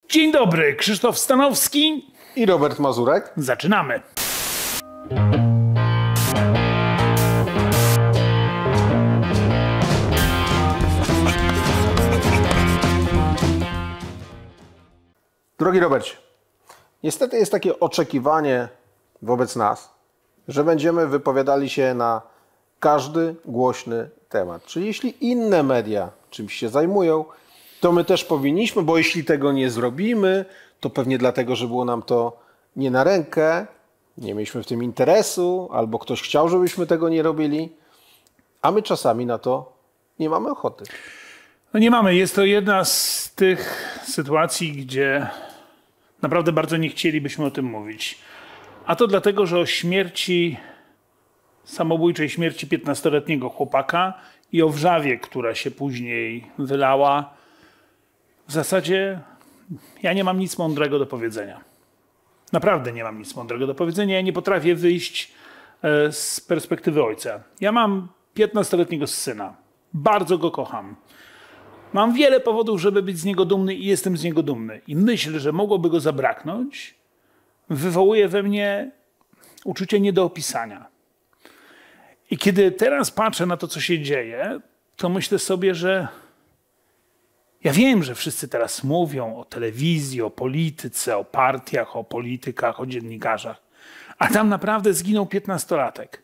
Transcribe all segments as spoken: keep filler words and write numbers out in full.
Dzień dobry, Krzysztof Stanowski i Robert Mazurek. Zaczynamy. Drogi Robercie, niestety jest takie oczekiwanie wobec nas, że będziemy wypowiadali się na każdy głośny temat. Czyli jeśli inne media czymś się zajmują, to my też powinniśmy, bo jeśli tego nie zrobimy, to pewnie dlatego, że było nam to nie na rękę, nie mieliśmy w tym interesu, albo ktoś chciał, żebyśmy tego nie robili, a my czasami na to nie mamy ochoty. No nie mamy. Jest to jedna z tych sytuacji, gdzie naprawdę bardzo nie chcielibyśmy o tym mówić. A to dlatego, że o śmierci, samobójczej śmierci piętnastoletniego chłopaka i o wrzawie, która się później wylała, w zasadzie ja nie mam nic mądrego do powiedzenia. Naprawdę nie mam nic mądrego do powiedzenia. Ja nie potrafię wyjść z perspektywy ojca. Ja mam piętnastoletniego syna. Bardzo go kocham. Mam wiele powodów, żeby być z niego dumny i jestem z niego dumny. I myśl, że mogłoby go zabraknąć, wywołuje we mnie uczucie nie do opisania. I kiedy teraz patrzę na to, co się dzieje, to myślę sobie, że ja wiem, że wszyscy teraz mówią o telewizji, o polityce, o partiach, o politykach, o dziennikarzach. A tam naprawdę zginął piętnastolatek.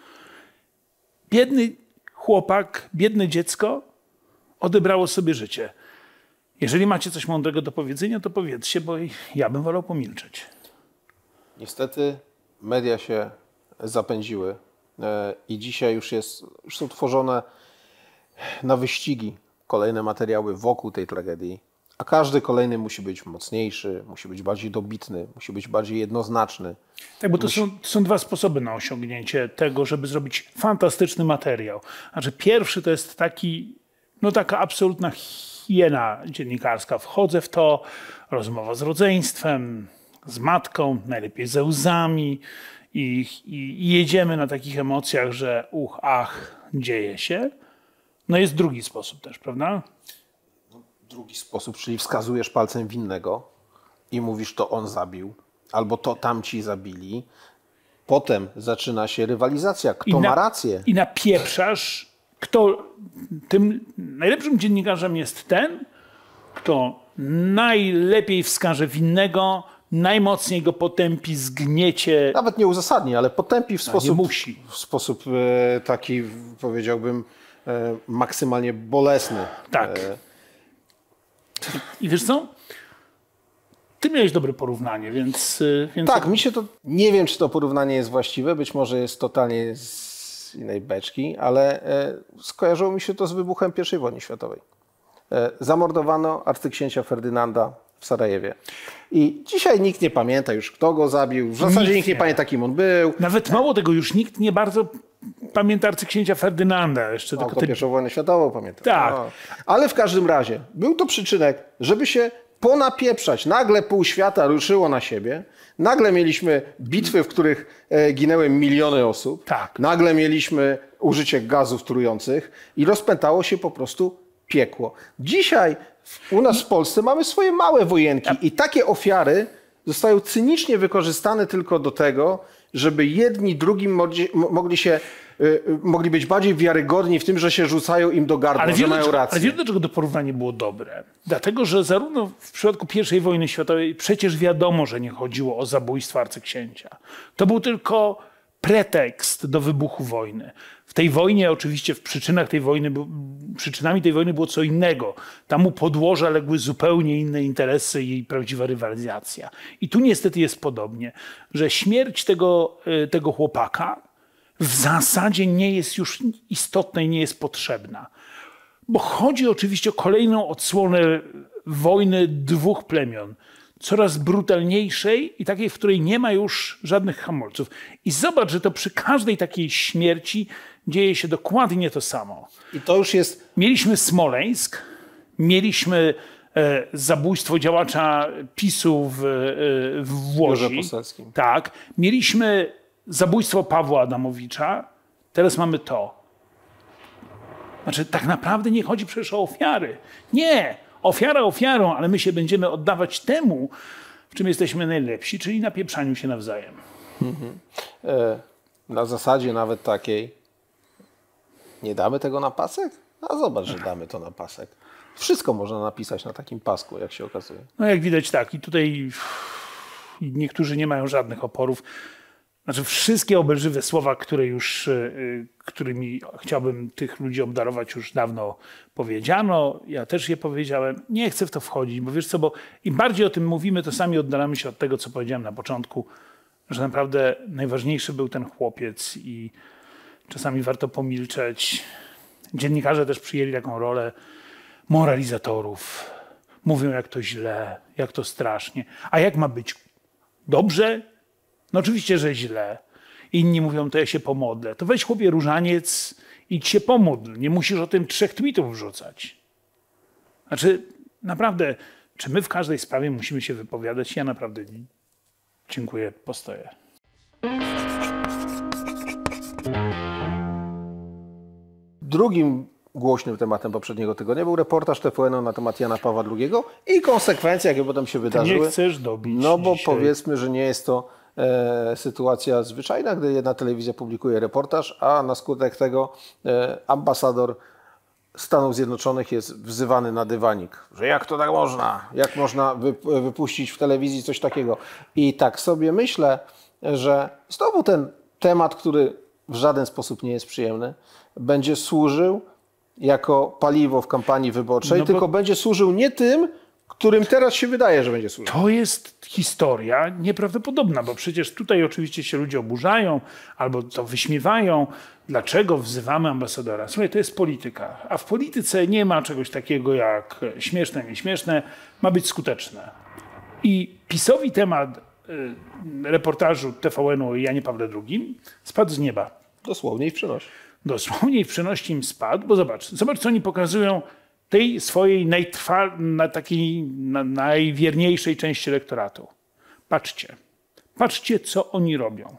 Biedny chłopak, biedne dziecko odebrało sobie życie. Jeżeli macie coś mądrego do powiedzenia, to powiedzcie, bo ja bym wolał pomilczeć. Niestety media się zapędziły i dzisiaj już, jest, już są tworzone na wyścigi kolejne materiały wokół tej tragedii, a każdy kolejny musi być mocniejszy, musi być bardziej dobitny, musi być bardziej jednoznaczny. Tak, bo to, musi... są, to są dwa sposoby na osiągnięcie tego, żeby zrobić fantastyczny materiał. Znaczy pierwszy to jest taki, no taka absolutna hiena dziennikarska. Wchodzę w to, rozmowa z rodzeństwem, z matką, najlepiej ze łzami i, i, i jedziemy na takich emocjach, że uch, ach, dzieje się. No jest drugi sposób też, prawda? Drugi sposób, czyli wskazujesz palcem winnego i mówisz, to on zabił, albo to tamci zabili. Potem zaczyna się rywalizacja, kto I na, ma rację. I napieprzasz, kto tym najlepszym dziennikarzem jest ten, kto najlepiej wskaże winnego, najmocniej go potępi, zgniecie. Nawet nie uzasadni, ale potępi w sposób, musi. w sposób e, taki, powiedziałbym, e, maksymalnie bolesny. Tak. E, I wiesz co? Ty miałeś dobre porównanie, więc... więc... Tak, mi się to... Nie wiem, czy to porównanie jest właściwe, być może jest totalnie z innej beczki, ale e, skojarzyło mi się to z wybuchem pierwszej wojny światowej. E, zamordowano arcyksięcia Ferdynanda w Sarajewie. I dzisiaj nikt nie pamięta już, kto go zabił. W zasadzie nikt, nikt nie pamięta, kim on był. Nawet mało tego, już nikt nie bardzo pamięta arcyksięcia Ferdynanda. Jeszcze no, tylko to ty... pierwszą wojnę światową pamiętam. Tak. No. Ale w każdym razie był to przyczynek, żeby się ponapieprzać. Nagle pół świata ruszyło na siebie. Nagle mieliśmy bitwy, w których e, ginęły miliony osób. Tak. Nagle mieliśmy użycie gazów trujących i rozpętało się po prostu piekło. Dzisiaj u nas w Polsce mamy swoje małe wojenki i takie ofiary zostają cynicznie wykorzystane tylko do tego, żeby jedni drugim mogli, mogli się mogli być bardziej wiarygodni w tym, że się rzucają im do gardła, ale że mają dlaczego, rację. Ale wiesz, dlaczego to porównanie było dobre? Dlatego, że zarówno w przypadku pierwszej wojny światowej przecież wiadomo, że nie chodziło o zabójstwo arcyksięcia. To był tylko pretekst do wybuchu wojny. W tej wojnie, oczywiście w przyczynach tej wojny, przyczynami tej wojny było co innego. Tam u podłoża legły zupełnie inne interesy i prawdziwa rywalizacja. I tu niestety jest podobnie, że śmierć tego, tego chłopaka w zasadzie nie jest już istotna i nie jest potrzebna. Bo chodzi oczywiście o kolejną odsłonę wojny dwóch plemion. Coraz brutalniejszej i takiej, w której nie ma już żadnych hamulców. I zobacz, że to przy każdej takiej śmierci dzieje się dokładnie to samo. I to już jest... Mieliśmy Smoleńsk, mieliśmy e, zabójstwo działacza PiSu w, e, w Łodzi. Tak. Mieliśmy zabójstwo Pawła Adamowicza, teraz mamy to. Znaczy, tak naprawdę nie chodzi przecież o ofiary. Nie, Ofiara ofiarą, ale my się będziemy oddawać temu, w czym jesteśmy najlepsi, czyli na pieprzaniu się nawzajem. Mhm. E, na zasadzie nawet takiej, nie damy tego na pasek? A zobacz, że damy to na pasek. Wszystko można napisać na takim pasku, jak się okazuje. No jak widać tak. I tutaj niektórzy nie mają żadnych oporów. Znaczy wszystkie obelżywe słowa, które już, y, którymi chciałbym tych ludzi obdarować, już dawno powiedziano. Ja też je powiedziałem. Nie chcę w to wchodzić, bo wiesz co, bo im bardziej o tym mówimy, to sami oddalamy się od tego, co powiedziałem na początku, że naprawdę najważniejszy był ten chłopiec i czasami warto pomilczeć. Dziennikarze też przyjęli taką rolę moralizatorów. Mówią, jak to źle, jak to strasznie. A jak ma być? Dobrze? No oczywiście, że źle. Inni mówią, to ja się pomodlę. To weź chłopie różaniec, idź się pomódl. Nie musisz o tym trzech tweetów wrzucać. Znaczy, naprawdę, czy my w każdej sprawie musimy się wypowiadać? Ja naprawdę dziękuję, postoję. Drugim głośnym tematem poprzedniego tygodnia był reportaż T V N na temat Jana Pawła drugiego i konsekwencje, jakie potem się wydarzyły. Ty nie chcesz dobić No bo dzisiaj. Powiedzmy, że nie jest to e, sytuacja zwyczajna, gdy jedna telewizja publikuje reportaż, a na skutek tego e, ambasador Stanów Zjednoczonych jest wzywany na dywanik. Że jak to tak można? Jak można wyp- wypuścić w telewizji coś takiego? I tak sobie myślę, że znowu ten temat, który w żaden sposób nie jest przyjemny, będzie służył jako paliwo w kampanii wyborczej, No bo... tylko będzie służył nie tym, którym teraz się wydaje, że będzie służył. To jest historia nieprawdopodobna, bo przecież tutaj oczywiście się ludzie oburzają albo to wyśmiewają. Dlaczego wzywamy ambasadora? Słuchaj, to jest polityka, a w polityce nie ma czegoś takiego jak śmieszne, nieśmieszne, ma być skuteczne. I PiS-owi temat y, reportażu T V N-u o Janie Pawle drugi spadł z nieba. Dosłownie i w przenosi. Dosłownie i w przenosi im spadł, bo zobacz, zobacz co oni pokazują tej swojej najtrwa, na takiej na, najwierniejszej części elektoratu. Patrzcie, patrzcie co oni robią.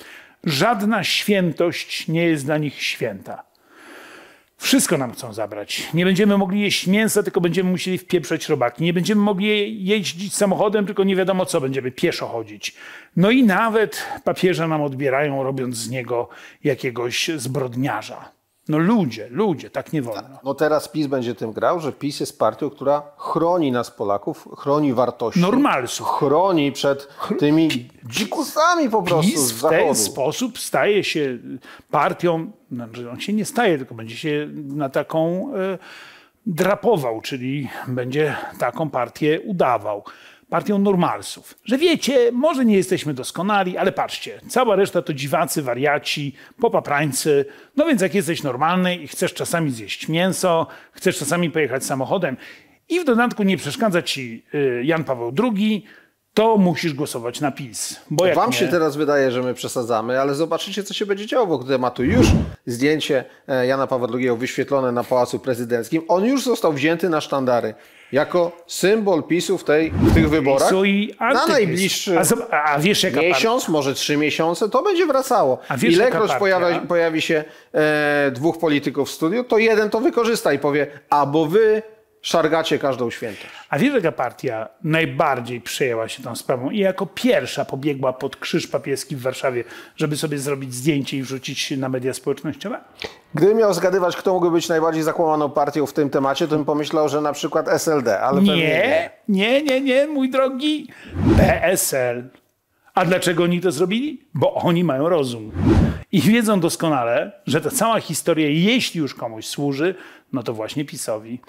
Żadna świętość nie jest dla nich święta. Wszystko nam chcą zabrać. Nie będziemy mogli jeść mięsa, tylko będziemy musieli wpieprzać robaki. Nie będziemy mogli jeździć samochodem, tylko nie wiadomo co, będziemy pieszo chodzić. No i nawet papieża nam odbierają, robiąc z niego jakiegoś zbrodniarza. No ludzie, ludzie, tak nie wolno. No teraz PiS będzie tym grał, że PiS jest partią, która chroni nas Polaków, chroni wartości. Normalsów. Chroni przed tymi dzikusami po prostu PiS z w zachodu. ten sposób staje się partią, znaczy on się nie staje, tylko będzie się na taką e, drapował, czyli będzie taką partię udawał. Partią normalsów. Że wiecie, może nie jesteśmy doskonali, ale patrzcie, cała reszta to dziwacy, wariaci, popaprańcy. No więc jak jesteś normalny i chcesz czasami zjeść mięso, chcesz czasami pojechać samochodem i w dodatku nie przeszkadza ci y, Jan Paweł drugi, to musisz głosować na PiS. Bo jak Wam nie, się teraz wydaje, że my przesadzamy, ale zobaczycie, co się będzie działo wokół tematu. Już zdjęcie Jana Pawła drugiego wyświetlone na Pałacu Prezydenckim. On już został wzięty na sztandary. Jako symbol PiSu w, tej, w tych wyborach. PiSu i na antypis. najbliższy a, a wiesz, jaka miesiąc, może trzy miesiące, to będzie wracało. A wiesz, Ilekroć jaka pojawi, pojawi się e, dwóch polityków w studiu, to jeden to wykorzysta i powie, albo wy szargacie każdą świętość. A wiesz, jaka partia najbardziej przejęła się tą sprawą i jako pierwsza pobiegła pod krzyż papieski w Warszawie, żeby sobie zrobić zdjęcie i wrzucić na media społecznościowe? Gdybym miał zgadywać, kto mógłby być najbardziej zakłamaną partią w tym temacie, to bym pomyślał, że na przykład S L D, ale pewnie Nie, nie, nie, nie, mój drogi. P S L. A dlaczego oni to zrobili? Bo oni mają rozum. I wiedzą doskonale, że ta cała historia, jeśli już komuś służy, no to właśnie PiS-owi.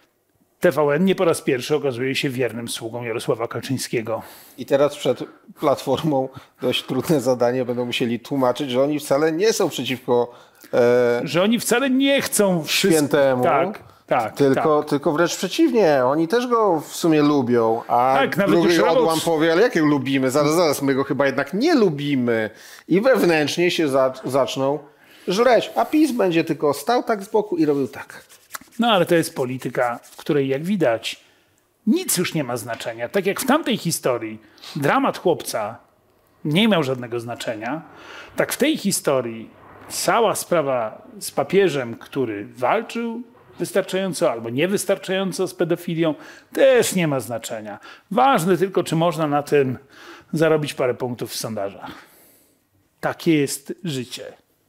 T V N nie po raz pierwszy okazuje się wiernym sługą Jarosława Kaczyńskiego. I teraz przed Platformą dość trudne zadanie, będą musieli tłumaczyć, że oni wcale nie są przeciwko e, Że oni wcale nie chcą wszystko. świętemu, Tak, tak, tylko, tak. tylko wręcz przeciwnie. Oni też go w sumie lubią, a Tak, nawet drugi już odłam Robert- powie, ale jak ją lubimy? Zaraz, zaraz, my go chyba jednak nie lubimy. I wewnętrznie się za, zaczną żreć, a PiS będzie tylko stał tak z boku i robił tak. No ale to jest polityka, w której jak widać nic już nie ma znaczenia. Tak jak w tamtej historii dramat chłopca nie miał żadnego znaczenia, tak w tej historii cała sprawa z papieżem, który walczył wystarczająco albo niewystarczająco z pedofilią, też nie ma znaczenia. Ważne tylko, czy można na tym zarobić parę punktów w sondażach. Takie jest życie.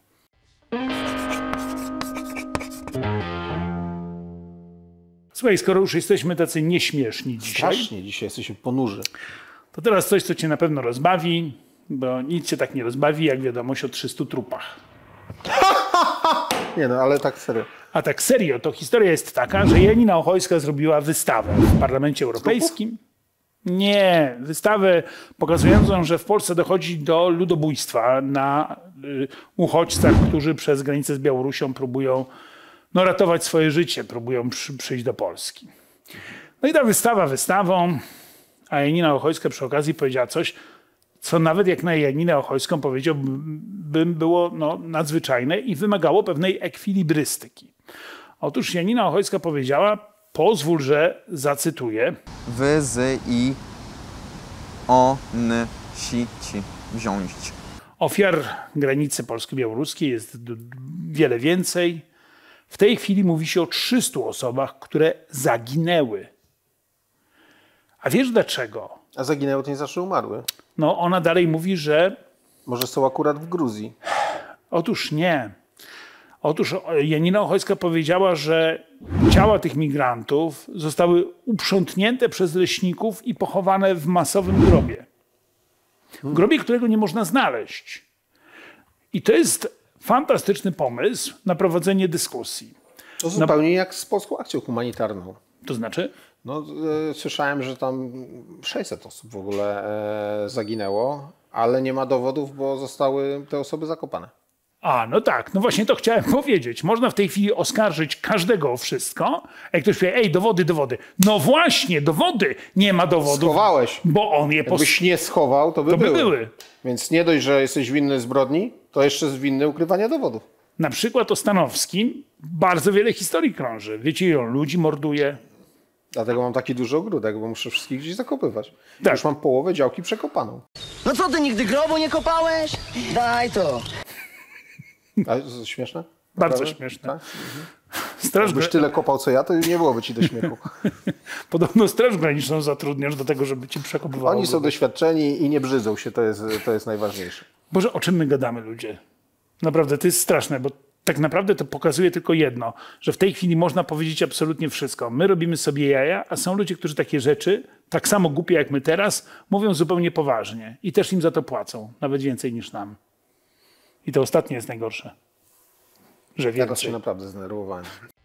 Słuchaj, skoro już jesteśmy tacy nieśmieszni dzisiaj, Strasznie dzisiaj jesteśmy ponurzy. to teraz coś, co cię na pewno rozbawi, bo nic cię tak nie rozbawi, jak wiadomość o trzystu trupach. Nie no, ale tak serio. A tak serio, to historia jest taka, że Janina Ochojska zrobiła wystawę w Parlamencie Europejskim. Nie, wystawę pokazującą, że w Polsce dochodzi do ludobójstwa na y, uchodźcach, którzy przez granicę z Białorusią próbują no, ratować swoje życie, próbują przy, przyjść do Polski. No i ta wystawa wystawą, a Janina Ochojska przy okazji powiedziała coś, co nawet jak na Janinę Ochojską powiedziałbym było no, nadzwyczajne i wymagało pewnej ekwilibrystyki. Otóż Janina Ochojska powiedziała, pozwól, że zacytuję. Wy, z, i, o, n, si, ci, wziąć. Ofiar granicy polsko-białoruskiej jest d- wiele więcej. W tej chwili mówi się o trzystu osobach, które zaginęły. A wiesz dlaczego? A zaginęły to nie zawsze umarły. No ona dalej mówi, że Może są akurat w Gruzji. otóż nie. Otóż Janina Ochojska powiedziała, że ciała tych migrantów zostały uprzątnięte przez leśników i pochowane w masowym grobie. W grobie, którego nie można znaleźć. I to jest fantastyczny pomysł na prowadzenie dyskusji. To zupełnie jak z polską akcją humanitarną. To znaczy? No, e, słyszałem, że tam sześćset osób w ogóle e, zaginęło, ale nie ma dowodów, bo zostały te osoby zakopane. A, no tak, no właśnie to chciałem powiedzieć. Można w tej chwili oskarżyć każdego o wszystko. A jak ktoś powie, ej, dowody, dowody. No właśnie, dowody. Nie ma dowodów. Schowałeś. Bo on je pos... Jakbyś nie schował, to by, To by były. były. Więc nie dość, że jesteś winny zbrodni, to jeszcze jest winny ukrywania dowodów. Na przykład o Stanowskim bardzo wiele historii krąży. Wiecie, ile on ludzi morduje? Dlatego mam taki duży ogródek, bo muszę wszystkich gdzieś zakopywać. Tak. Już mam połowę działki przekopaną. No co ty nigdy grobu nie kopałeś? Daj to. A, to jest śmieszne? Bardzo Naprawdę? śmieszne. Tak? Straż Jakbyś gra... tyle kopał co ja, to nie byłoby ci do śmiechu. Podobno Straż Graniczną zatrudniasz do tego, żeby ci przekopywało. Oni są doświadczeni i nie brzydzą się, to jest, to jest najważniejsze. Boże, o czym my gadamy, ludzie? Naprawdę, to jest straszne, bo tak naprawdę to pokazuje tylko jedno, że w tej chwili można powiedzieć absolutnie wszystko. My robimy sobie jaja, a są ludzie, którzy takie rzeczy, tak samo głupie jak my teraz, mówią zupełnie poważnie. I też im za to płacą, nawet więcej niż nam. I to ostatnie jest najgorsze. Że Teraz się więcej. naprawdę zdenerwowałem.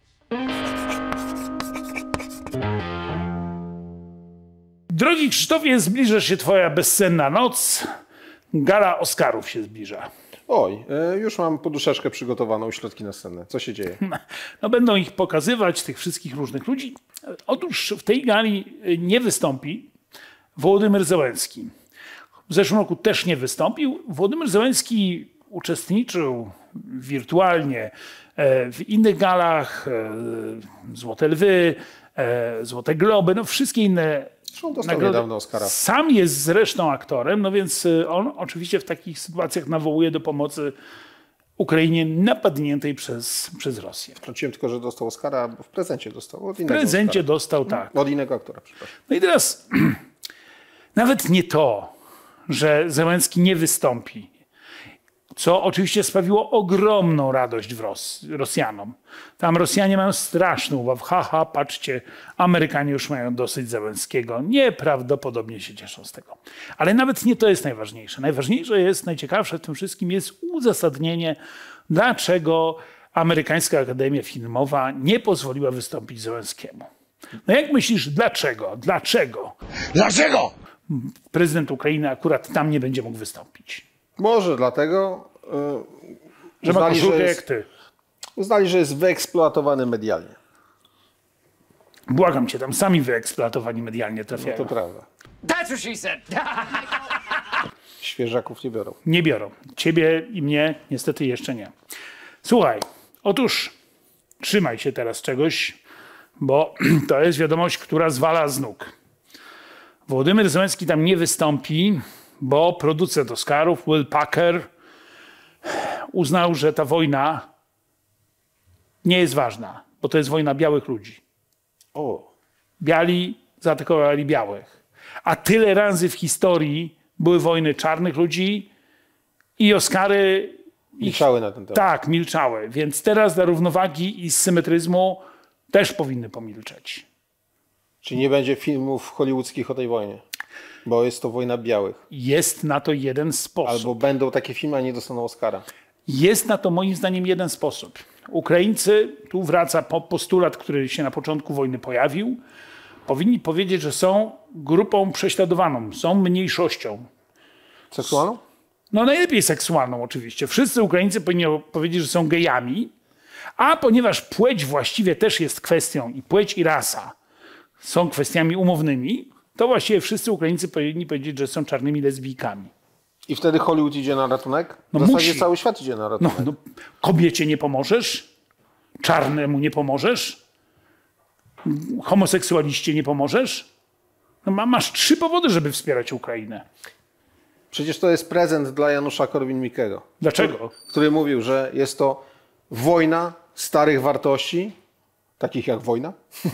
Drogi Krzysztofie, zbliża się twoja bezsenna noc. Gala Oscarów się zbliża. Oj, e, już mam poduszeczkę przygotowaną, środki następne. Co się dzieje? No, będą ich pokazywać, tych wszystkich różnych ludzi. Otóż w tej gali nie wystąpi Wołodymyr Zełenski. W zeszłym roku też nie wystąpił. Wołodymyr Zełenski uczestniczył wirtualnie w innych galach, Złote Lwy, Złote Globy, no wszystkie inne Zresztą dostał nagrody. niedawno Oscara. Sam jest zresztą aktorem, no więc on oczywiście w takich sytuacjach nawołuje do pomocy Ukrainie napadniętej przez, przez Rosję. Wtrąciłem tylko, że dostał Oscara, bo w prezencie dostał. Od W innego prezencie Oscara. dostał, tak. Od innego aktora, przepraszam. No i teraz nawet nie to, że Zełenski nie wystąpi, co oczywiście sprawiło ogromną radość w Ros Rosjanom. Tam Rosjanie mają straszny ubaw. Haha, patrzcie, Amerykanie już mają dosyć Zełenskiego. Nieprawdopodobnie się cieszą z tego. Ale nawet nie to jest najważniejsze. Najważniejsze jest, najciekawsze w tym wszystkim jest uzasadnienie, dlaczego amerykańska Akademia Filmowa nie pozwoliła wystąpić Zełenskiemu. No jak myślisz, dlaczego? Dlaczego? Dlaczego? Prezydent Ukrainy akurat tam nie będzie mógł wystąpić. Może dlatego, yy, Że ma uznali, że koszulkę jak jest, ty. uznali, że jest wyeksploatowany medialnie. Błagam cię, tam sami wyeksploatowani medialnie trafiają. To prawda. That's what she said. Świeżaków nie biorą. Nie biorą. Ciebie i mnie niestety jeszcze nie. Słuchaj, otóż trzymaj się teraz czegoś, bo to jest wiadomość, która zwala z nóg. Wołodymyr Zełenski tam nie wystąpi, bo producent Oscarów, Will Packer, uznał, że ta wojna nie jest ważna. bo to jest wojna białych ludzi. O. Biali zaatakowali białych. A tyle razy w historii były wojny czarnych ludzi i Oscary... Milczały na ten temat. Tak, milczały. Więc teraz dla równowagi i symetryzmu też powinny pomilczeć. Czyli nie będzie filmów hollywoodzkich o tej wojnie, bo jest to wojna białych. Jest na to jeden sposób. Albo będą takie filmy, a nie dostaną Oscara. Jest na to moim zdaniem jeden sposób. Ukraińcy, tu wraca postulat, który się na początku wojny pojawił, powinni powiedzieć, że są grupą prześladowaną, są mniejszością. Seksualną? No najlepiej seksualną oczywiście. Wszyscy Ukraińcy powinni powiedzieć, że są gejami, a ponieważ płeć właściwie też jest kwestią i płeć i rasa są kwestiami umownymi, to właściwie wszyscy Ukraińcy powinni powiedzieć, że są czarnymi lesbijkami. I wtedy Hollywood idzie na ratunek? No w zasadzie musi. cały świat idzie na No, ratunek. no, kobiecie nie pomożesz, czarnemu nie pomożesz, homoseksualiście nie pomożesz. No, ma- masz trzy powody, żeby wspierać Ukrainę. Przecież to jest prezent dla Janusza Korwin-Mikkego. Dlaczego? Który mówił, że jest to wojna starych wartości, takich jak wojna,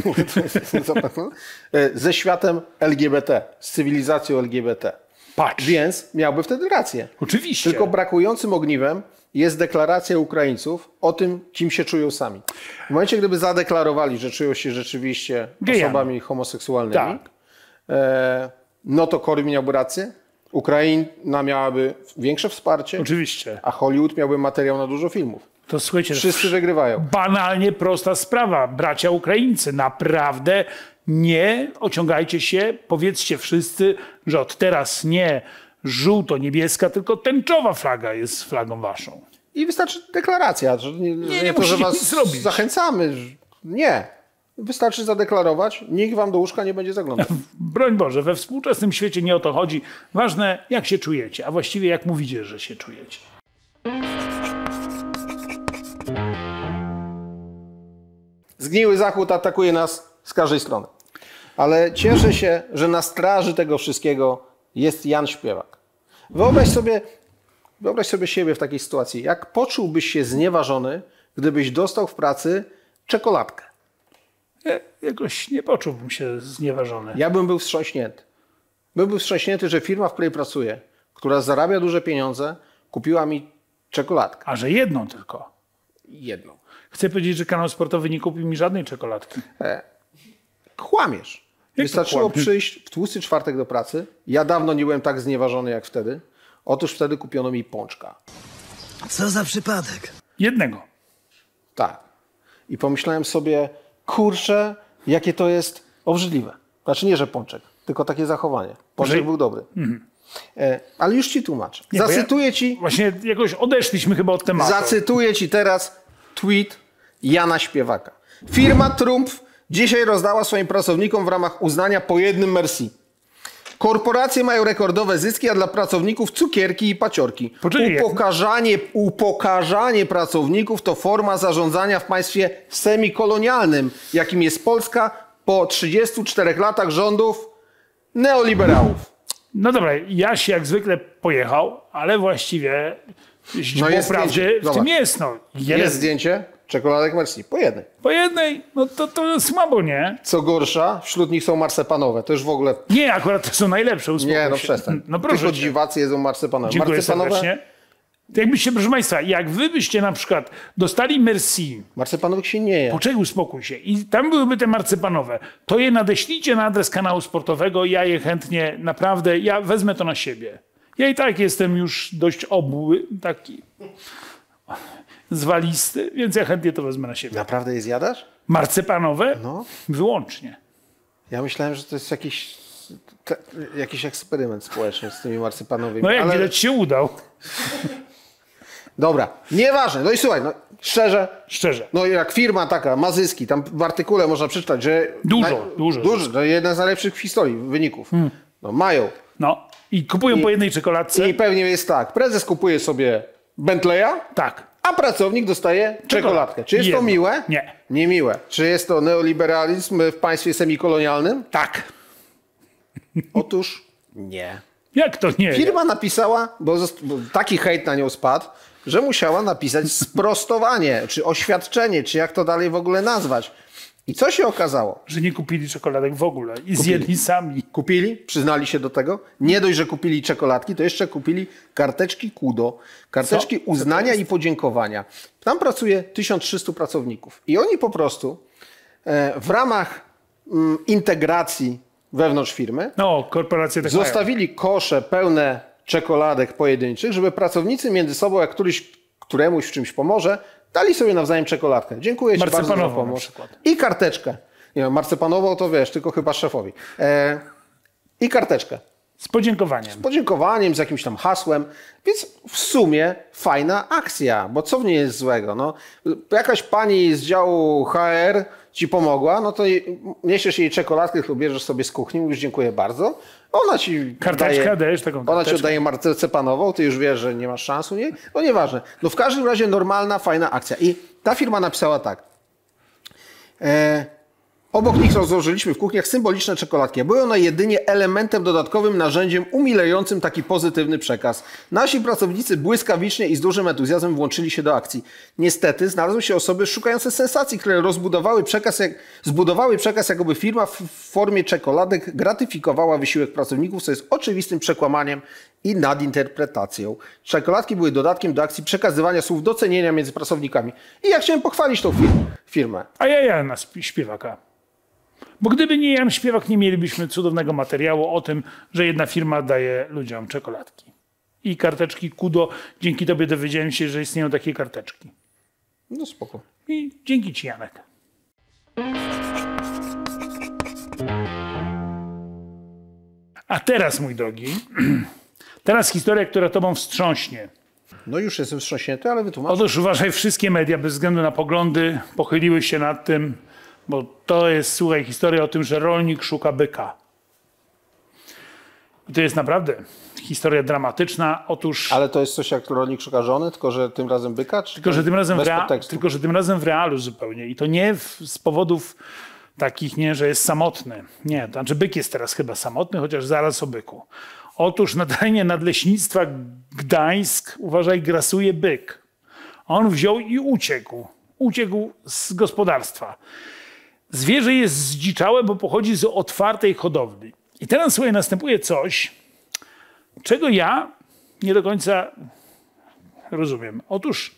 ze światem L G B T, z cywilizacją L G B T. Patrz. Więc miałby wtedy rację. Oczywiście. Tylko brakującym ogniwem jest deklaracja Ukraińców o tym, kim się czują sami. W momencie, gdyby zadeklarowali, że czują się rzeczywiście Gejami. osobami homoseksualnymi, Tak. e, no to Korwin miałby rację, Ukraina miałaby większe wsparcie, Oczywiście. a Hollywood miałby materiał na dużo filmów. To słuchajcie, Wszyscy wygrywają. banalnie prosta sprawa. Bracia Ukraińcy, naprawdę nie ociągajcie się. Powiedzcie wszyscy, że od teraz nie żółto-niebieska, tylko tęczowa flaga jest flagą waszą. I wystarczy deklaracja. Że nie, nie, nie to, że musicie was nic zrobić. zachęcamy. że- Nie. Wystarczy zadeklarować, nikt wam do łóżka nie będzie zaglądał. Broń Boże, we współczesnym świecie nie o to chodzi. Ważne, jak się czujecie, a właściwie jak mówicie, że się czujecie. Zgniły Zachód atakuje nas z każdej strony. Ale cieszę się, że na straży tego wszystkiego jest Jan Śpiewak. Wyobraź sobie, wyobraź sobie siebie w takiej sytuacji. Jak poczułbyś się znieważony, gdybyś dostał w pracy czekoladkę? Ja jakoś nie poczułbym się znieważony. Ja bym był wstrząśnięty. Byłbym wstrząśnięty, że firma, w której pracuję, która zarabia duże pieniądze, kupiła mi czekoladkę. A że jedną tylko. Jedną. Chcę powiedzieć, że kanał sportowy nie kupił mi żadnej czekoladki. Kłamiesz. Jak Wystarczyło to kłamie? przyjść w tłusty czwartek do pracy. Ja dawno nie byłem tak znieważony jak wtedy. Otóż wtedy kupiono mi pączka. Co za przypadek. Jednego. Tak. I pomyślałem sobie, kurczę, jakie to jest obrzydliwe. Znaczy nie, że pączek, tylko takie zachowanie. Pączek Że- był dobry. E, ale już ci tłumaczę. Nie, bo Zacytuję ja, ci, Właśnie jakoś odeszliśmy chyba od tematu. zacytuję ci teraz tweet Jana Śpiewaka. Firma Trumpf dzisiaj rozdała swoim pracownikom w ramach uznania po jednym merci. Korporacje mają rekordowe zyski, a dla pracowników cukierki i paciorki. Poczekaj, jak- Upokarzanie, upokarzanie pracowników to forma zarządzania w państwie semikolonialnym, jakim jest Polska po trzydziestu czterech latach rządów neoliberałów. No dobra, Jaś jak zwykle pojechał, ale właściwie No no jest prawdzie zdjęcie. w Zobacz. tym jest. No. Jeden, Jest zdjęcie czekoladek merci, po jednej. po jednej, no to, to słabo, nie? Co gorsza, wśród nich są marcepanowe. To już w ogóle... Nie, akurat to są najlepsze, uspokój Nie, no się. przestań. No proszę Tylko cię. dziwacy jedzą marcepanowe. Dziękuję marcepanowe, serdecznie. To jakbyście, proszę Państwa, jak wy byście na przykład dostali Merci, marcepanowych się nie je. poczekaj, uspokój się, i tam byłyby te marcepanowe, to je nadeślijcie na adres kanału sportowego, ja je chętnie, naprawdę, ja wezmę to na siebie. Ja i tak jestem już dość obły, taki zwalisty, więc ja chętnie to wezmę na siebie. Naprawdę je zjadasz? Marcepanowe? No. Wyłącznie. Ja myślałem, że to jest jakiś, te, jakiś eksperyment społeczny z tymi marcepanowymi. No jak ale... widać się udał, Dobra, nieważne. No i słuchaj, no, szczerze, szczerze. no jak firma taka ma zyski, tam w artykule można przeczytać, że... Dużo, dużo Dużo, to jeden z najlepszych w historii wyników. No mają. No i kupują I- po jednej czekoladce. I pewnie jest tak, prezes kupuje sobie Bentleya, Tak. a pracownik dostaje czekoladkę. Czy jest to Jedno. miłe? Nie. Niemiłe. Czy jest to neoliberalizm w państwie semikolonialnym? Tak. Otóż nie. Jak to nie? Firma napisała, bo, bo taki hejt na nią spadł, że musiała napisać sprostowanie, czy oświadczenie, czy jak to dalej w ogóle nazwać. I co się okazało? Że nie kupili czekoladek w ogóle i Kupili. zjedli sami. Kupili, przyznali się do tego. Nie dość, że kupili czekoladki, to jeszcze kupili karteczki KUDO, karteczki Co? uznania i podziękowania. Tam pracuje tysiąc trzysta pracowników i oni po prostu e, w ramach mm, integracji wewnątrz firmy No, korporacje tak mają. zostawili kosze pełne czekoladek pojedynczych, żeby pracownicy między sobą, jak któryś któremuś w czymś pomoże, dali sobie nawzajem czekoladkę. Dziękuję ci bardzo za Marcepanową na pomoc. przykład. I karteczkę. Nie wiem, marcepanową to wiesz, tylko chyba szefowi. E, I karteczkę. Z podziękowaniem. Z podziękowaniem, z jakimś tam hasłem. Więc w sumie fajna akcja, bo co w niej jest złego? No, jakaś pani z działu H R ci pomogła, no to jej, niesiesz jej czekoladkę lub bierzesz sobie z kuchni, mówisz dziękuję bardzo. Ona ci Karteczkę daje, dajesz taką Ona ci karteczkę. oddaje marcepanową, ty już wiesz, że nie masz szansu, nie? No nieważne. No w każdym razie normalna, fajna akcja. I ta firma napisała tak. E, Obok nich rozłożyliśmy w kuchniach symboliczne czekoladki. Były one jedynie elementem dodatkowym, narzędziem umilającym taki pozytywny przekaz. Nasi pracownicy błyskawicznie i z dużym entuzjazmem włączyli się do akcji. Niestety znalazły się osoby szukające sensacji, które rozbudowały przekaz, jak, zbudowały przekaz, jakoby firma w formie czekoladek gratyfikowała wysiłek pracowników, co jest oczywistym przekłamaniem i nadinterpretacją. Czekoladki były dodatkiem do akcji przekazywania słów docenienia między pracownikami. I ja chciałem pochwalić tą fir- firmę. A ja ja na sp- śpiewaka. Bo gdyby nie Jan Śpiewak, nie mielibyśmy cudownego materiału o tym, że jedna firma daje ludziom czekoladki. I karteczki KUDO. Dzięki tobie dowiedziałem się, że istnieją takie karteczki. No spoko. I dzięki ci, Janek. A teraz, mój drogi, teraz historia, która tobą wstrząśnie. No już jestem wstrząśnięty, ale wytłumacz. Otóż uważaj, wszystkie media bez względu na poglądy pochyliły się nad tym, bo to jest, słuchaj, historia o tym, że rolnik szuka byka. I to jest naprawdę historia dramatyczna. Otóż, Ale to jest coś jak rolnik szuka żony, tylko że tym razem byka? Czy tylko, że tym razem w bez rea- podtekstu? tylko, że tym razem w realu zupełnie. I to nie w, z powodów takich, nie, że jest samotny. Nie, to znaczy byk jest teraz chyba samotny, chociaż zaraz o byku. Otóż na terenie Nadleśnictwa Gdańsk, uważaj, grasuje byk. On wziął i uciekł. Uciekł z gospodarstwa. Zwierzę jest zdziczałe, bo pochodzi z otwartej hodowli. I teraz słuchaj, następuje coś, czego ja nie do końca rozumiem. Otóż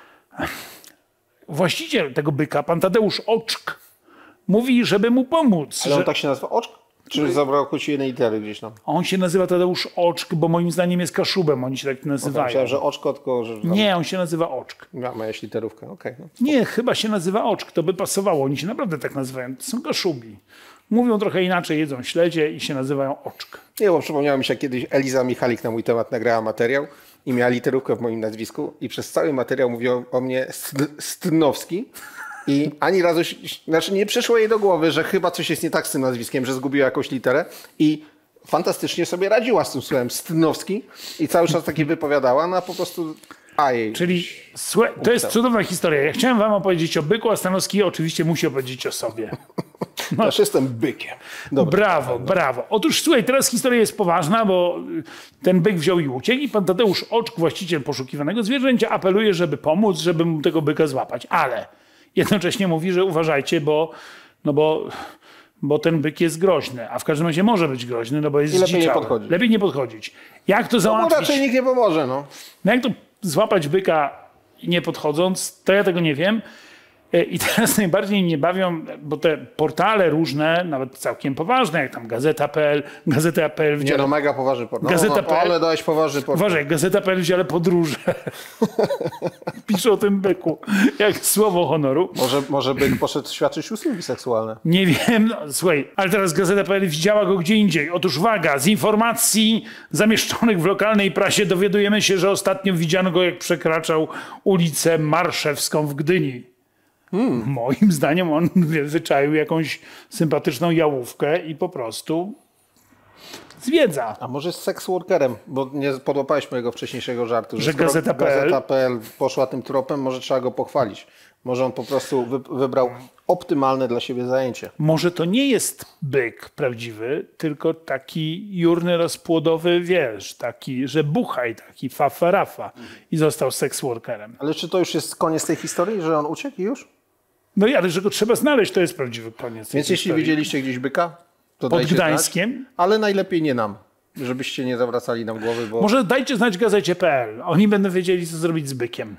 właściciel tego byka, pan Tadeusz Oczk, mówi, żeby mu pomóc. Ale on że... tak się nazywa? Oczk? Czy zabrakło ci jednej litery gdzieś tam? On się nazywa Tadeusz Oczk, bo moim zdaniem jest Kaszubem, oni się tak nazywają. Myślałem, że oczko, tylko że... Nie, on się nazywa Oczk. Ja, ma jakąś literówkę, okej. no. Nie, chyba się nazywa Oczk, to by pasowało. Oni się naprawdę tak nazywają. To są Kaszubi. Mówią trochę inaczej, jedzą śledzie i się nazywają Oczk. Nie, bo przypomniało mi się, jak kiedyś Eliza Michalik na mój temat nagrała materiał i miała literówkę w moim nazwisku i przez cały materiał mówiła o mnie St- Stnowski i ani razu, się- znaczy nie przyszło jej do głowy, że chyba coś jest nie tak z tym nazwiskiem, że zgubiła jakąś literę i fantastycznie sobie radziła z tym słowem Stnowski i cały czas takie wypowiadała, no a po prostu a jej. Czyli słuchaj, to jest cudowna historia. Ja chciałem wam opowiedzieć o byku, a Stanowski oczywiście musi opowiedzieć o sobie. Też jestem bykiem. Dobra. Brawo, brawo. Otóż słuchaj, teraz historia jest poważna, bo ten byk wziął i uciekł i pan Tadeusz Oczk, właściciel poszukiwanego zwierzęcia, apeluje, żeby pomóc, żeby mu tego byka złapać. Ale jednocześnie mówi, że uważajcie, bo, no bo, bo ten byk jest groźny, a w każdym razie może być groźny, no bo jest I lepiej nie zdziczały. podchodzić. Lepiej nie podchodzić. Jak to No bo załatwić? raczej nikt nie pomoże, no. No jak to złapać byka nie podchodząc, to ja tego nie wiem. I teraz najbardziej mnie bawią, bo te portale różne, nawet całkiem poważne, jak tam Gazeta kropka p l, Gazeta kropka p l w Nie dziale... no, mega poważny portal. Gazeta No, kropka p l. ale dałeś poważny portal. Uważaj, Gazeta kropka p l w dziale podróże. Pisze o tym byku, jak słowo honoru. Może, może byk poszedł świadczyć usługi seksualne. Nie wiem, no, słuchaj, ale teraz Gazeta kropka p l widziała go gdzie indziej. Otóż uwaga, z informacji zamieszczonych w lokalnej prasie dowiadujemy się, że ostatnio widziano go, jak przekraczał ulicę Marszewską w Gdyni. Hmm. Moim zdaniem on wyczaił jakąś sympatyczną jałówkę i po prostu Zwiedza. A może z sex workerem, bo nie podłapałeś mojego wcześniejszego żartu. Że skoro Gazeta kropka pe el Gazeta kropka pe el poszła tym tropem, może trzeba go pochwalić. Może on po prostu wy, wybrał optymalne dla siebie zajęcie. Może to nie jest byk prawdziwy, tylko taki jurny rozpłodowy, wiesz, taki, że buchaj, taki fafa rafa i został sex workerem. Ale czy to już jest koniec tej historii, że on uciekł i już? No i ale że go trzeba znaleźć, to jest prawdziwy koniec. Więc jeśli historii. widzieliście gdzieś byka, to Pod dajcie Gdańskiem? znać, ale najlepiej nie nam, żebyście nie zawracali nam głowy, bo... Może dajcie znać gazecie kropka pe el. Oni będą wiedzieli, co zrobić z bykiem.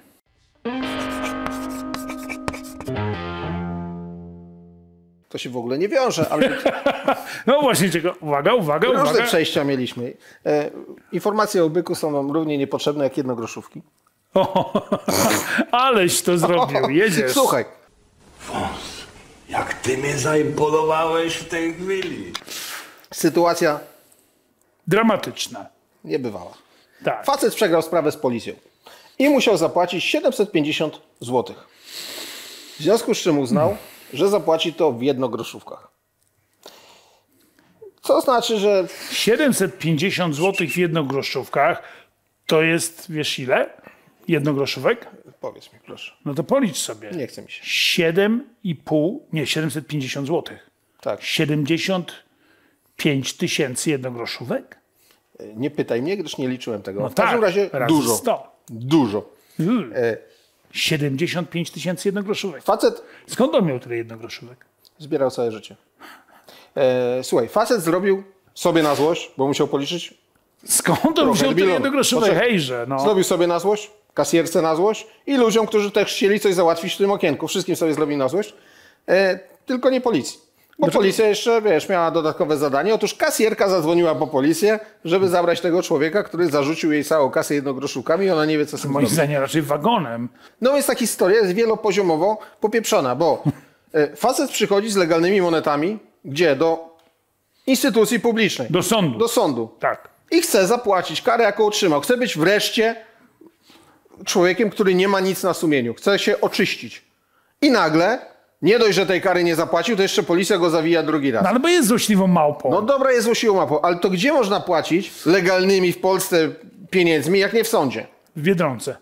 To się w ogóle nie wiąże, ale No właśnie, czego. Uwaga, uwaga, różne uwaga. przejścia mieliśmy. E, informacje o byku są nam równie niepotrzebne jak jednogroszówki. O, aleś to zrobił, jedziesz. Słuchaj, Wąs, jak ty mnie zaimponowałeś w tej chwili. sytuacja Dramatyczna. niebywała. Tak. Facet przegrał sprawę z policją i musiał zapłacić siedemset pięćdziesiąt złotych. W związku z czym uznał, że zapłaci to w jednogroszówkach. Co znaczy, że siedemset pięćdziesiąt złotych w jednogroszówkach to jest, wiesz ile? Jednogroszówek? powiedz mi proszę, No to policz sobie. nie chce mi się. siedem i pół, nie, siedemset pięćdziesiąt złotych. Tak, siedemdziesiąt pięć tysięcy jednogroszówek? nie pytaj mnie, gdyż nie liczyłem tego. No w każdym tak, razie razy dużo. sto. Dużo. Mm. E, siedemdziesiąt pięć tysięcy jednogroszówek. facet Skąd on miał tyle jednogroszówek? zbierał całe życie. E, słuchaj, facet zrobił sobie na złość, bo musiał policzyć. Skąd on Trochę wziął tyle bilon. jednogroszówek? Poczekaj. Hejże, no. Zrobił sobie na złość, kasjerce na złość i ludziom, którzy też chcieli coś załatwić w tym okienku. Wszystkim sobie zrobił na złość, e, tylko nie policji. Bo policja jeszcze, wiesz, miała dodatkowe zadanie. Otóż kasjerka zadzwoniła po policję, żeby zabrać tego człowieka, który zarzucił jej całą kasę jednogroszówkami i ona nie wie, co z tym Moim zrobić. zdaniem raczej wagonem. No więc ta historia jest wielopoziomowo popieprzona, bo e, facet przychodzi z legalnymi monetami, gdzie? Do instytucji publicznej. Do sądu. Do sądu. Tak. I chce zapłacić karę, jaką otrzymał. Chce być wreszcie człowiekiem, który nie ma nic na sumieniu. Chce się oczyścić. I nagle, nie dość, że tej kary nie zapłacił, to jeszcze policja go zawija drugi raz. No ale bo jest złośliwą małpą. No dobra, jest złośliwą mapą, ale to gdzie można płacić legalnymi w Polsce pieniędzmi, jak nie w sądzie? W Biedronce.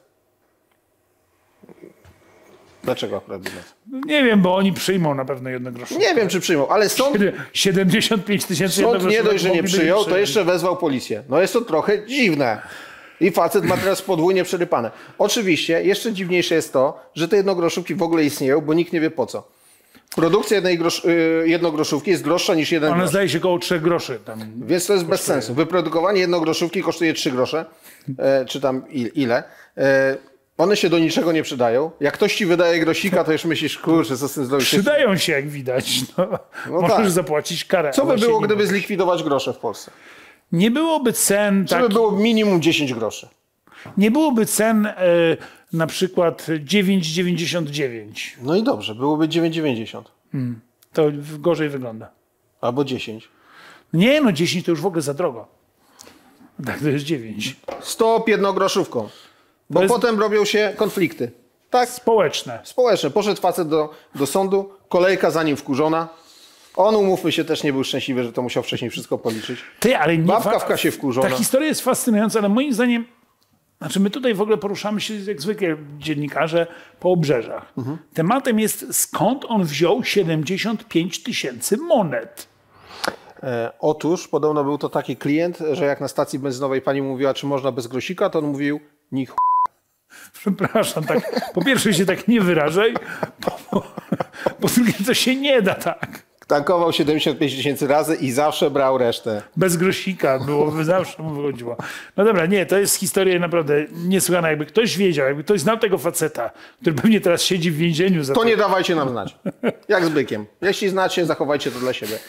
Dlaczego akurat Biedronce? Nie wiem, bo oni przyjmą na pewno jednogroszówkę. Nie wiem, czy przyjmą, ale sąd, siedemdziesiąt pięć tysięcy sąd nie jednogroszówek dość, że nie mogliby przyjął, to przyjąć. jeszcze wezwał policję. No jest to trochę dziwne. I facet ma teraz podwójnie przerypane. Oczywiście, jeszcze dziwniejsze jest to, że te jednogroszówki w ogóle istnieją, bo nikt nie wie po co. Produkcja jednej grosz, y, jednogroszówki jest droższa niż jeden Ona grosz. zdaje się około trzech groszy. Tam. Więc to jest bez sensu. Wyprodukowanie jednogroszówki kosztuje trzy grosze, e, czy tam il, ile. E, one się do niczego nie przydają. Jak ktoś ci wydaje grosika, to już myślisz, kurczę, co z tym zrobić? Przydają się, jak widać. No, No możesz tak. zapłacić karę. Co a by właśnie było, nie gdyby możesz. zlikwidować grosze w Polsce? Nie byłoby cen Żeby tak, było minimum dziesięć groszy. nie byłoby cen e, na przykład dziewięć dziewięćdziesiąt dziewięć. No i dobrze, byłoby dziewięć dziewięćdziesiąt. To w- gorzej wygląda. Albo dziesięć. Nie, no dziesięć to już w ogóle za drogo. Tak, to jest dziewięć. Stop jednogroszówką. Bo jest- potem robią się konflikty. Tak, Społeczne. społeczne. Poszedł facet do, do sądu, kolejka za nim wkurzona. On, umówmy się, też nie był szczęśliwy, że to musiał wcześniej wszystko policzyć. Ty, ale nie Babka fa- w kasie wkurzona. Ta historia jest fascynująca, ale moim zdaniem, znaczy my tutaj w ogóle poruszamy się jak zwykle dziennikarze po obrzeżach. Mhm. Tematem jest, skąd on wziął siedemdziesiąt pięć tysięcy monet. E, otóż podobno był to taki klient, że jak na stacji benzynowej pani mówiła, czy można bez grosika, to on mówił, ni ch... Przepraszam, tak. Po pierwsze się tak nie wyrażaj, po, po, po drugie to się nie da tak. Tankował siedemdziesiąt pięć tysięcy razy i zawsze brał resztę. Bez grosika było, zawsze mu wychodziło. No dobra, nie, to jest historia naprawdę niesłychana. Jakby ktoś wiedział, jakby ktoś znał tego faceta, który pewnie teraz siedzi w więzieniu za to. To nie dawajcie nam znać. Jak z bykiem. Jeśli znacie, zachowajcie to dla siebie.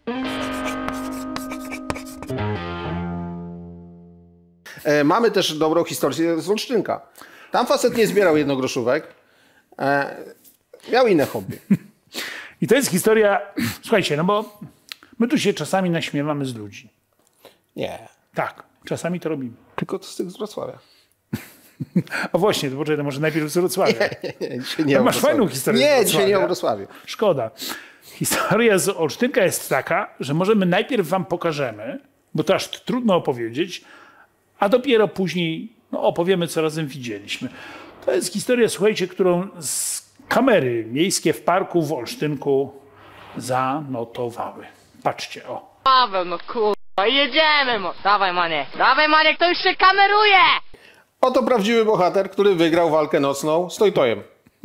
E, mamy też dobrą historię z Olsztynka. Tam facet nie zbierał jednogroszówek. E, miał inne hobby. I to jest historia, słuchajcie, no bo my tu się czasami naśmiewamy z ludzi. Nie. Tak, czasami to robimy. Tylko to z tych z Wrocławia. A właśnie, to poczekaj, to może najpierw z Wrocławia. Nie, nie, dzisiaj nie No o masz Wrocławiu. fajną historię z Nie, Wrocławia. dzisiaj nie o Wrocławiu. Szkoda. Historia z Olsztynka jest taka, że może my najpierw wam pokażemy, bo to aż trudno opowiedzieć, a dopiero później no, opowiemy, co razem widzieliśmy. To jest historia, słuchajcie, którą z kamery miejskie w parku w Olsztynku zanotowały. Patrzcie, o. Paweł, no kurwa, jedziemy, mo. Dawaj, Maniek, dawaj, Maniek, to już się kameruje! Oto prawdziwy bohater, który wygrał walkę nocną z Tojtojem.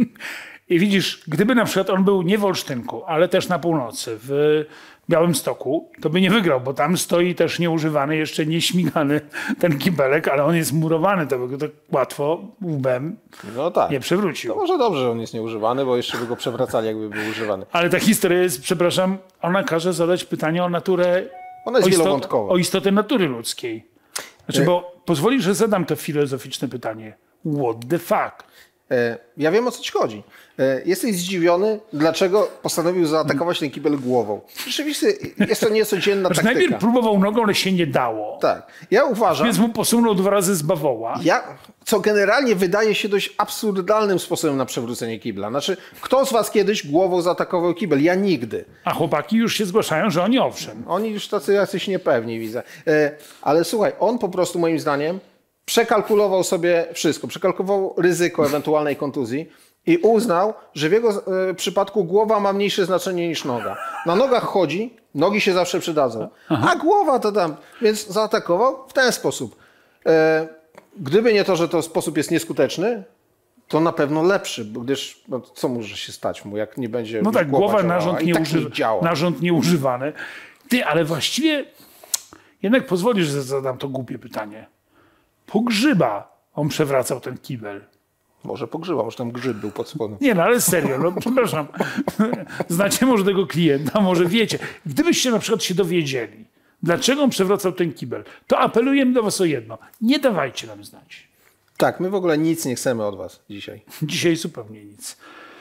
I widzisz, gdyby na przykład on był nie w Olsztynku, ale też na północy, w Białymstoku, to by nie wygrał, bo tam stoi też nieużywany, jeszcze nieśmigany ten kibelek, ale on jest murowany, to by go tak łatwo łbem No tak. nie przewrócił. To może dobrze, że on jest nieużywany, bo jeszcze by go przewracali, jakby był używany. Ale ta historia jest, przepraszam, ona każe zadać pytanie o naturę, Ona jest o, wielowątkowa. o istotę natury ludzkiej. Znaczy, bo pozwolisz, że zadam to filozoficzne pytanie. What the fuck? E, ja wiem, o co ci chodzi. E, jesteś zdziwiony, dlaczego postanowił zaatakować ten kibel głową. Rzeczywiście jest to niecodzienna Znaczy, taktyka. najpierw próbował nogą, ale się nie dało. Tak. Ja uważam, Więc mu posunął dwa razy z bawoła. ja, co generalnie wydaje się dość absurdalnym sposobem na przewrócenie kibla. Znaczy, kto z was kiedyś głową zaatakował kibel? Ja nigdy. A chłopaki już się zgłaszają, że oni owszem. Oni już tacy jacyś niepewni, widzę. E, ale słuchaj, on po prostu moim zdaniem przekalkulował sobie wszystko. Przekalkulował ryzyko ewentualnej kontuzji i uznał, że w jego e, przypadku głowa ma mniejsze znaczenie niż noga. Na nogach chodzi, nogi się zawsze przydadzą, a głowa to tam. Więc zaatakował w ten sposób. E, gdyby nie to, że to sposób jest nieskuteczny, to na pewno lepszy, bo gdyż no, co może się stać mu, jak nie będzie No tak, głowa, działała, narząd, i nie tak uży... nie działa. narząd nieużywany. Ty, ale właściwie jednak pozwolisz, że zadam to głupie pytanie. Po grzyba on przewracał ten kibel. Może pogrzyba, może tam grzyb był pod spodem. Nie no, ale serio, no przepraszam. Znacie może tego klienta, może wiecie. Gdybyście na przykład się dowiedzieli, dlaczego on przewracał ten kibel, to apelujemy do was o jedno. Nie dawajcie nam znać. Tak, my w ogóle nic nie chcemy od was dzisiaj. Dzisiaj zupełnie nic.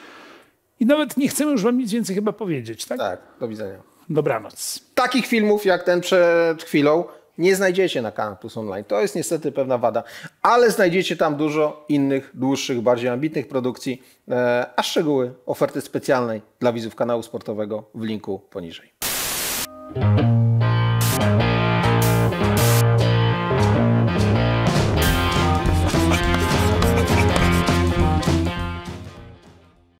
I nawet nie chcemy już wam nic więcej chyba powiedzieć, tak? Tak, do widzenia. Dobranoc. Takich filmów jak ten przed chwilą nie znajdziecie na Kanal Plus Online. To jest niestety pewna wada, ale znajdziecie tam dużo innych, dłuższych, bardziej ambitnych produkcji, e, a szczegóły oferty specjalnej dla widzów kanału sportowego w linku poniżej.